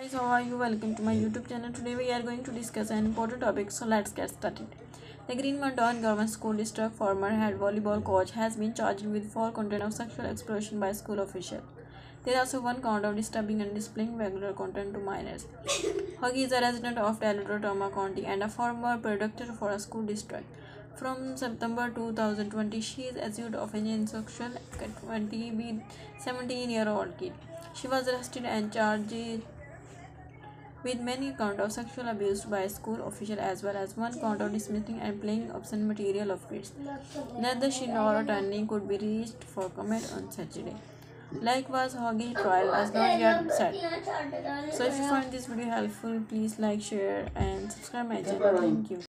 guys, how are you? Welcome to my YouTube channel. Today we are going to discuss an important topic, so let's get started. The Green Mountain Government School District former head volleyball coach has been charged with foul content of sexual exploitation by school official. There is also one count of disturbing and displaying regular content to minors. Huggy is a resident of Tama County and a former producer for a school district. From September 2020, she is accused of an sexual activity with 17-year-old kid. She was arrested and charged with many counts of sexual abuse by school officials as well as one count of dismissing and playing obscene material of kids. Neither she nor attorney could be reached for comment on Saturday. Likewise, Hoggy trial is not yet set. So if you find this video helpful, please like, share and subscribe my channel. Thank you.